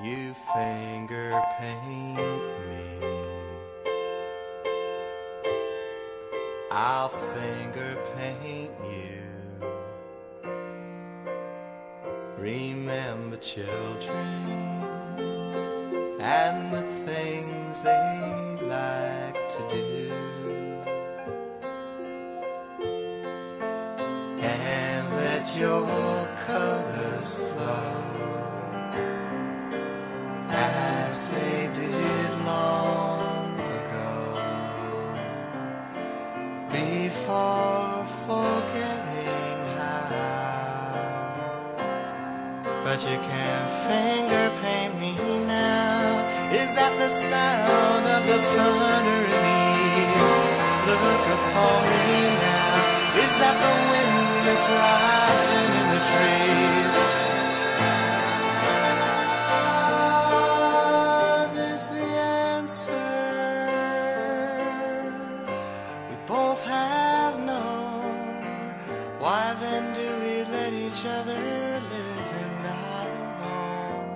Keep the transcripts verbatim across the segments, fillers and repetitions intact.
You finger paint me, I'll finger paint you. Remember children and the things they like to do, and let your colors flow as they did long ago, before forgetting how. But you can't finger paint me now. Is that the sound of the thunder it needs? Look upon me now. Is that the wind that's rising in the trees? Love is the answer we both have known. Why then do we let each other live and die alone?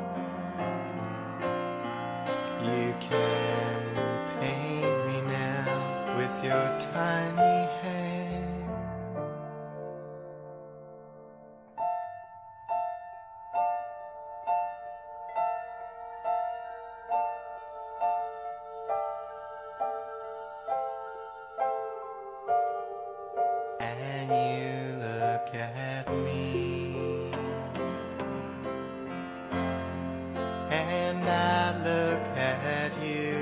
You can paint me now with your tiny hand. And you look at me, and I look at you.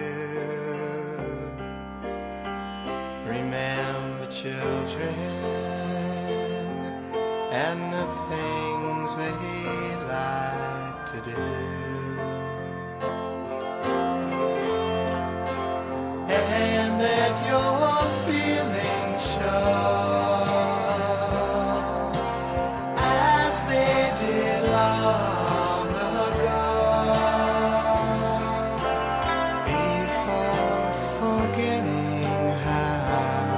Remember children and the things they like to do, and let your feelings show as they did long ago, before forgetting how.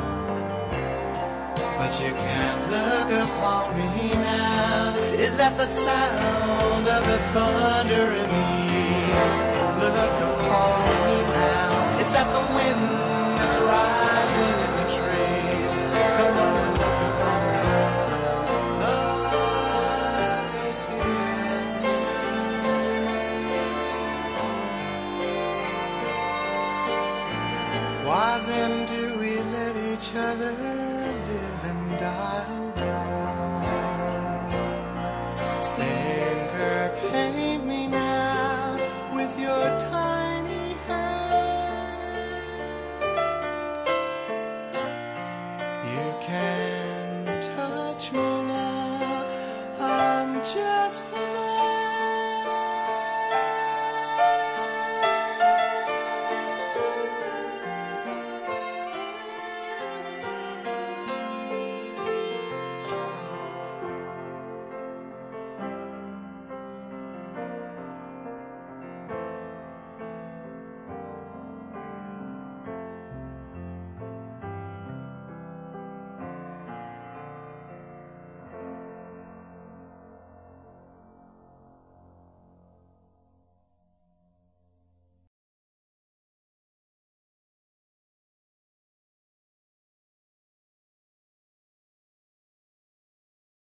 But you can't look upon me now. Is that the sound of the thunder it means? Look upon me now.